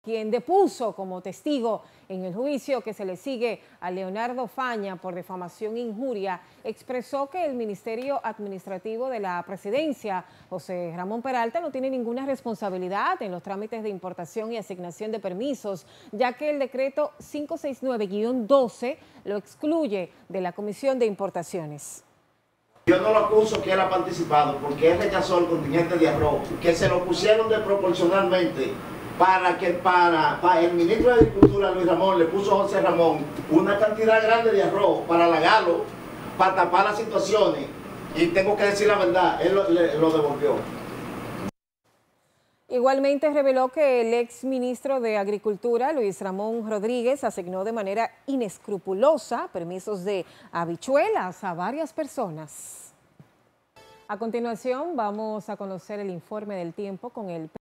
quien depuso como testigo en el juicio que se le sigue a Leonardo Faña por difamación e injuria, expresó que el Ministerio Administrativo de la Presidencia, José Ramón Peralta, no tiene ninguna responsabilidad en los trámites de importación y asignación de permisos, ya que el decreto 569-12 lo excluye de la Comisión de Importaciones. Yo no lo acuso que él ha participado porque él rechazó el contingente de arroz, que se lo pusieron desproporcionalmente para el ministro de Agricultura, Luis Ramón, le puso a José Ramón una cantidad grande de arroz para halagarlo, para tapar las situaciones. Y tengo que decir la verdad, él lo devolvió. Igualmente reveló que el ex ministro de Agricultura, Luis Ramón Rodríguez, asignó de manera inescrupulosa permisos de habichuelas a varias personas. A continuación vamos a conocer el informe del tiempo con el